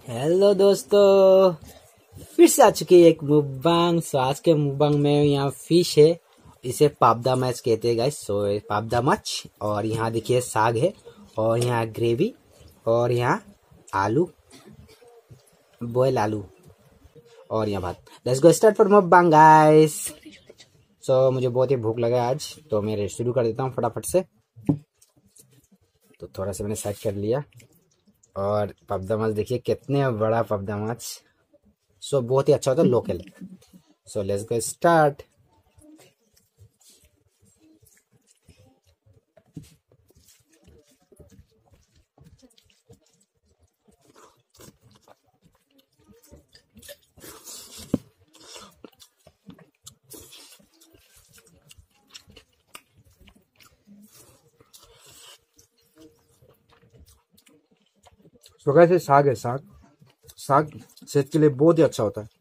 Hello दोस्तों, फिर से आ चुकी है एक मुकबांग। सो आज के मुकबांग में यहाँ फिश है, इसे पापदा मैच कहते हैं गाइस। सो पापदा मच, और यहाँ देखिए साग है, और यहाँ ग्रेवी, और यहाँ आलू, बॉयल आलू, और यहाँ भात। Let's go start for mukbang guys. So मुझे बहुत ही भूख लगा है आज, तो मैं शुरू कर देता हूँ फटाफट से। तो थोड़ा सा मैंने सेट कर लिया, और पापदा माछ देखिए कितने बड़ा पापदा माछ। सो बहुत ही अच्छा होता है, local. So let's go start. तो कैसे साग है, साग साग सेहत के लिए बहुत ही अच्छा होता है।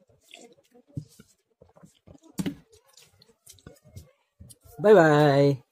Bye bye.